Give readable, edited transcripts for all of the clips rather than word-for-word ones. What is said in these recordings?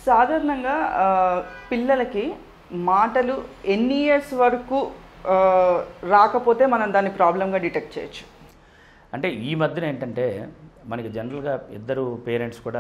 సాధారణంగా పిల్లలకి మాటలు ఎన్ని ఇయర్స్ వరకు రాకపోతే మనం దాన్ని ప్రాబ్లంగా డిటెక్ట్ చేయొచ్చు? అంటే ఈ మధ్యన ఏంటంటే మనకి జనరల్గా ఇద్దరు పేరెంట్స్ కూడా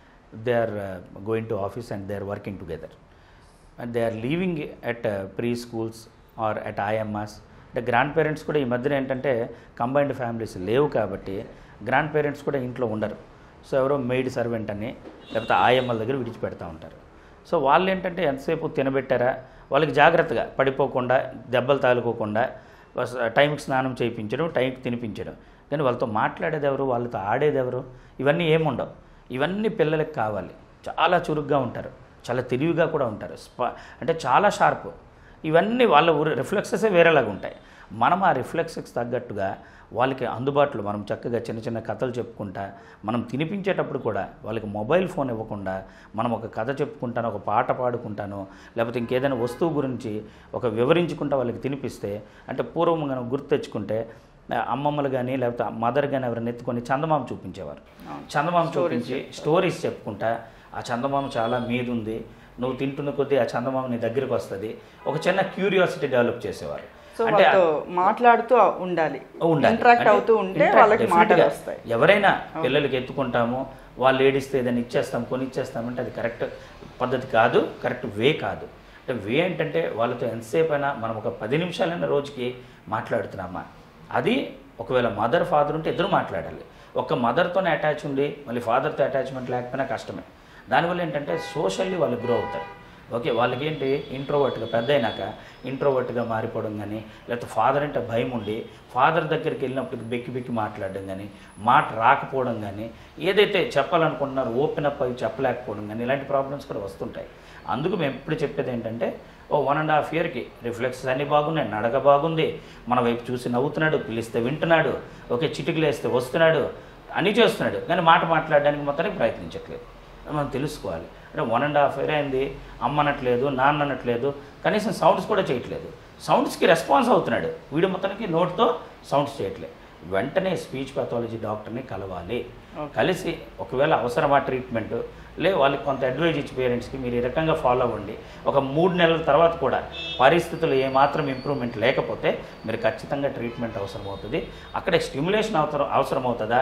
they are going to office and they are working together and they are leaving at pre schools or at IMS. అంటే గ్రాండ్ పేరెంట్స్ కూడా ఈ మధ్యన ఏంటంటే కంబైన్డ్ ఫ్యామిలీస్ లేవు కాబట్టి గ్రాండ్ పేరెంట్స్ కూడా ఇంట్లో ఉండరు. సో ఎవరో మెయిడ్ సర్వెంట్ అని లేకపోతే ఆయమ్మల దగ్గర విడిచిపెడతా ఉంటారు. సో వాళ్ళు ఏంటంటే ఎంతసేపు తినబెట్టారా వాళ్ళకి జాగ్రత్తగా పడిపోకుండా దెబ్బలు తాలుకోకుండా టైంకి స్నానం చేయించడం, టైంకి తినిపించడం. కానీ వాళ్ళతో మాట్లాడేది ఎవరు, వాళ్ళతో ఆడేది ఎవరు, ఇవన్నీ ఏముండవు. ఇవన్నీ పిల్లలకి కావాలి. చాలా చురుగ్గా ఉంటారు, చాలా తెలివిగా కూడా ఉంటారు, అంటే చాలా షార్ప్. ఇవన్నీ వాళ్ళ రిఫ్లెక్సెసే వేరేలాగా ఉంటాయి. మనం ఆ రిఫ్లెక్సెస్ తగ్గట్టుగా వాళ్ళకి అందుబాటులో మనం చక్కగా చిన్న చిన్న కథలు చెప్పుకుంటా, మనం తినిపించేటప్పుడు కూడా వాళ్ళకి మొబైల్ ఫోన్ ఇవ్వకుండా మనం ఒక కథ చెప్పుకుంటాను, ఒక పాట పాడుకుంటాను, లేకపోతే ఇంకేదైనా వస్తువు గురించి ఒక వివరించుకుంటా వాళ్ళకి తినిపిస్తే, అంటే పూర్వం మనం గుర్తు తెచ్చుకుంటే అమ్మమ్మలు కానీ లేకపోతే మదర్ కానీ ఎవరైనా ఎత్తుకొని చందమామ చూపించేవారు. చందమామ చూపించి స్టోరీస్ చెప్పుకుంటా, ఆ చందమామ చాలా మీద ఉంది, నువ్వు తింటున్న కొద్దీ ఆ చందమామ నీ దగ్గరికి వస్తుంది, ఒక చిన్న క్యూరియాసిటీ డెవలప్ చేసేవారు. అంటే మాట్లాడుతూ ఉండాలి, ఇంటరాక్ట్ అవుతూ ఉంటే వాళ్ళకి మాటలు వస్తాయి. ఎవరైనా పిల్లలకి ఎత్తుకుంటాము, వాళ్ళు ఏడిస్తే ఏదైనా ఇచ్చేస్తాం, కొని ఇచ్చేస్తామంటే అది కరెక్ట్ పద్ధతి కాదు, కరెక్ట్ వే కాదు. అంటే వే ఏంటంటే వాళ్ళతో ఎంతసేపు అయినా మనం ఒక 10 నిమిషాలైనా రోజుకి మాట్లాడుతున్నామా, అది ఒకవేళ మదర్ ఫాదర్ ఉంటే ఇద్దరు మాట్లాడాలి. ఒక మదర్తోనే అటాచ్ ఉండి మళ్ళీ ఫాదర్తో అటాచ్మెంట్ లేకపోయినా కష్టమే. దానివల్ల ఏంటంటే సోషల్లీ వాళ్ళు గ్రో అవుతారు. ఓకే, వాళ్ళకి ఏంటి ఇంట్రోవర్ట్గా పెద్ద అయినాక ఇంట్రోవర్ట్గా మారిపోవడం కానీ, లేకపోతే ఫాదర్ అంటే భయం ఉండి ఫాదర్ దగ్గరికి వెళ్ళినప్పటికి బెక్కి బెక్కి మాట్లాడడం కానీ, మాట రాకపోవడం కానీ, ఏదైతే చెప్పాలనుకుంటున్నారో ఓపెన్ అప్ అవి చెప్పలేకపోవడం కానీ, ఇలాంటి ప్రాబ్లమ్స్ కూడా వస్తుంటాయి. అందుకు మేము ఎప్పుడు చెప్పేది ఏంటంటే 1.5 ఇయర్కి రిఫ్లెక్సెస్ అన్నీ బాగున్నాయి, నడక బాగుంది, మన వైపు చూసి నవ్వుతున్నాడు, పిలిస్తే వింటున్నాడు, ఓకే చిటికలు వేస్తే వస్తున్నాడు, అన్నీ చేస్తున్నాడు, కానీ మాట మాట్లాడడానికి మొత్తానికి ప్రయత్నించట్లేదు. మనం తెలుసుకోవాలి. అంటే 1.5 ఇయర్ అయింది, అమ్మ అనట్లేదు, నాన్న అనట్లేదు, కనీసం సౌండ్స్ కూడా చేయట్లేదు. సౌండ్స్కి రెస్పాన్స్ అవుతున్నాడు, వీడు మొత్తానికి నోట్తో సౌండ్స్ చేయట్లేదు. వెంటనే స్పీచ్ పాథాలజీ డాక్టర్ని కలవాలి. కలిసి ఒకవేళ అవసరమా ట్రీట్మెంట్ వాళ్ళకి కొంత అడ్వైజ్ ఇచ్చి పేరెంట్స్కి మీరు ఈ రకంగా ఫాలో అవ్వండి. ఒక 3 నెలల తర్వాత కూడా పరిస్థితులు ఏమాత్రం ఇంప్రూవ్మెంట్ లేకపోతే మీరు ఖచ్చితంగా ట్రీట్మెంట్ అవసరం అవుతుంది. అక్కడే స్టిమ్యులేషన్ అవసరం అవుతుందా,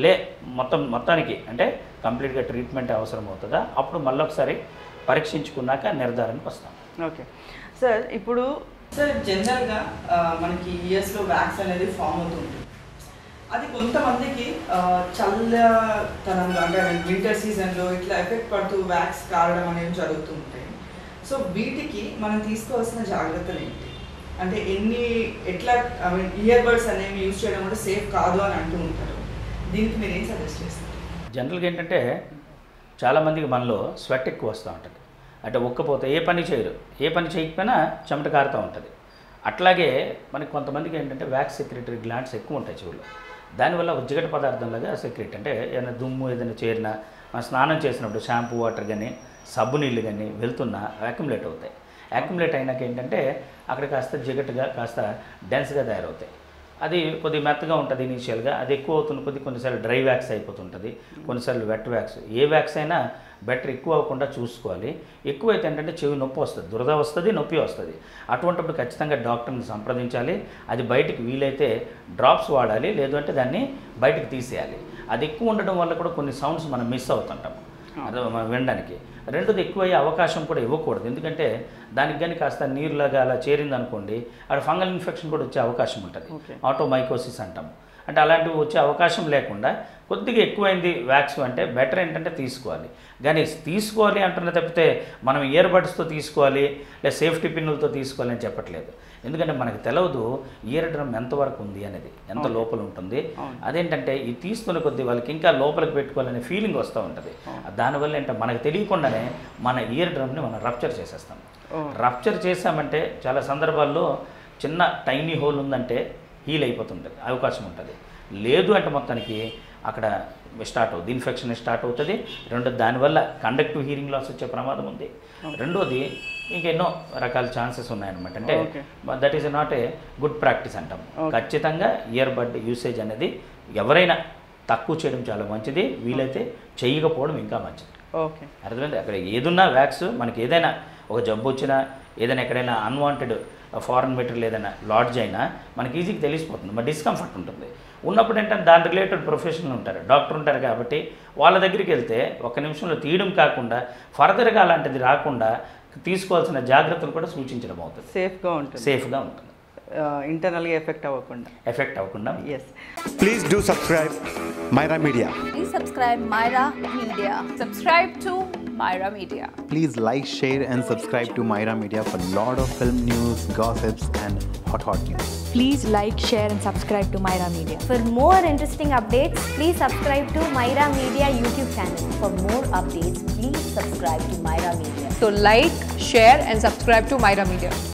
మొత్తానికి అంటే కంప్లీట్గా ట్రీట్మెంట్ అవసరం అవుతుందా, అప్పుడు మళ్ళొకసారి పరీక్షించుకున్నాక నిర్ధారణకు వస్తాం. ఓకే సార్, ఇప్పుడు సార్ జనరల్గా మనకి ఇయర్స్లో వ్యాక్స్ అనేది ఫామ్ అవుతుంది. అది కొంతమందికి చల్లతనంలో అంటే వింటర్ సీజన్లో ఇట్లా ఎఫెక్ట్ పడుతూ వ్యాక్స్ కారడం అనేవి జరుగుతూ ఉంటాయి. సో వీటికి మనం తీసుకోవాల్సిన జాగ్రత్తలు ఏంటి? అంటే ఎట్లా ఇయర్ బడ్స్ అనేవి యూజ్ చేయడం కూడా సేఫ్ కాదు అని అంటూ ఉంటారు. దీనికి మీరు ఏం సజెస్ట్ చేస్తారు? జనరల్గా ఏంటంటే చాలామందికి మనలో స్వెట్ ఎక్కువ వస్తూ ఉంటుంది. అంటే ఉక్కపోతే ఏ పని చేయరు, ఏ పని చేయకపోయినా చెమట కారుతూ ఉంటుంది. అట్లాగే మనకి కొంతమందికి ఏంటంటే వ్యాక్స్ సెక్రెటరీ గ్లాండ్స్ ఎక్కువ ఉంటాయి చెవుల్లో. దానివల్ల ఒక జిగట పదార్థంలాగా సెక్రెట్ అంటే ఏదైనా దుమ్ము ఏదైనా చేరినా, స్నానం చేసినప్పుడు షాంపూ వాటర్ కానీ సబ్బు నీళ్ళు కానీ వెళ్తున్నా అక్యుములేట్ అవుతాయి. అక్యుములేట్ అయినాక ఏంటంటే అక్కడ కాస్త జిగటగా కాస్త డెన్స్గా తయారవుతాయి. అది కొద్దిగా మెత్తగా ఉంటుంది ఇనీషియల్గా, అది ఎక్కువ అవుతున్న కొన్నిసార్లు డ్రై వ్యాక్స్ అయిపోతుంటుంది, కొన్నిసార్లు వెట్ వ్యాక్స్. ఏ వ్యాక్స్ అయినా బెటర్ ఎక్కువ అవ్వకుండా చూసుకోవాలి. ఎక్కువైతే ఏంటంటే చెవి నొప్పి వస్తుంది, దురద వస్తుంది, నొప్పి వస్తుంది. అటువంటిప్పుడు ఖచ్చితంగా డాక్టర్ని సంప్రదించాలి. అది బయటికి వీలైతే డ్రాప్స్ వాడాలి, లేదు అంటే దాన్ని బయటకు తీసేయాలి. అది ఎక్కువ ఉండడం వల్ల కూడా కొన్ని సౌండ్స్ మనం మిస్ అవుతుంటాం అది మనం వినడానికి. రెండోది ఎక్కువయ్యే అవకాశం కూడా ఇవ్వకూడదు, ఎందుకంటే దానికి కానీ కాస్త నీరులాగా అలా చేరిందనుకోండి అక్కడ ఫంగల్ ఇన్ఫెక్షన్ కూడా వచ్చే అవకాశం ఉంటుంది, ఆటోమైకోసిస్ అంటాము. అంటే అలాంటివి వచ్చే అవకాశం లేకుండా కొద్దిగా ఎక్కువైంది వ్యాక్స్ అంటే బెటర్ ఏంటంటే తీసుకోవాలి. కానీ తీసుకోవాలి అంటున్న తప్పితే మనం ఇయర్ బడ్స్తో తీసుకోవాలి లేదా సేఫ్టీ పిన్నులతో తీసుకోవాలి అని చెప్పట్లేదు. ఎందుకంటే మనకు తెలియదు ఇయర్ డ్రమ్ ఎంతవరకు ఉంది అనేది, ఎంత లోపల ఉంటుంది. అదేంటంటే ఈ తీసుకున్న కొద్దీ వాళ్ళకి ఇంకా లోపలికి పెట్టుకోవాలనే ఫీలింగ్ వస్తూ ఉంటుంది. దానివల్ల ఏంటంటే మనకు తెలియకుండానే మన ఇయర్ డ్రమ్ని మనం రప్చర్ చేసేస్తాం. రప్చర్ చేసామంటే చాలా సందర్భాల్లో చిన్న టైనీ హోల్ ఉందంటే హీల్ అయిపోతుంటుంది, అవకాశం ఉంటుంది. లేదు అంటే మొత్తానికి అక్కడ స్టార్ట్ అవుతుంది, ఇన్ఫెక్షన్ స్టార్ట్ అవుతుంది. రెండోది దానివల్ల కండక్టివ్ హీరింగ్ లాస్ వచ్చే ప్రమాదం ఉంది. రెండోది ఇంకెన్నో రకాల ఛాన్సెస్ ఉన్నాయన్నమాట. అంటే that is not a good practice అంటాం. ఖచ్చితంగా ఇయర్ బడ్ యూసేజ్ అనేది ఎవరైనా తక్కువ చేయడం చాలా మంచిది, వీలైతే చేయకపోవడం ఇంకా మంచిది. ఓకే. అర్థమైంది. అక్కడ ఏదున్నా వ్యాక్స్ మనకి ఏదైనా ఒక జబ్బు వచ్చినా ఏదైనా ఎక్కడైనా అన్వాంటెడ్ ఫారెన్ మెటీరియల్ ఏదైనా లాడ్జ్ అయినా మనకి ఈజీగా తెలిసిపోతుంది, మరి డిస్కంఫర్ట్ ఉంటుంది. ఉన్నప్పుడు ఏంటంటే దాని రిలేటెడ్ ప్రొఫెషనల్ ఉంటారు, డాక్టర్ ఉంటారు కాబట్టి వాళ్ళ దగ్గరికి వెళ్తే ఒక్క నిమిషంలో తీయడం కాకుండా ఫర్దర్గా అలాంటిది రాకుండా తీసుకోవాల్సిన జాగ్రత్తలు కూడా సూచించడం అవుతుంది. సేఫ్గా ఉంటుంది, ఇంటర్నల్గా ఎఫెక్ట్ అవ్వకుండా. Yes. Please do subscribe Myra Media. Please subscribe Myra Media. Subscribe to Myra Media. Please like, share and subscribe to Myra Media for lot of film news, gossips and hot news. Please like, share and subscribe to Myra Media. For more interesting updates, please subscribe to Myra Media YouTube channel. For more updates, please subscribe to Myra Media. So like, share and subscribe to Myra Media.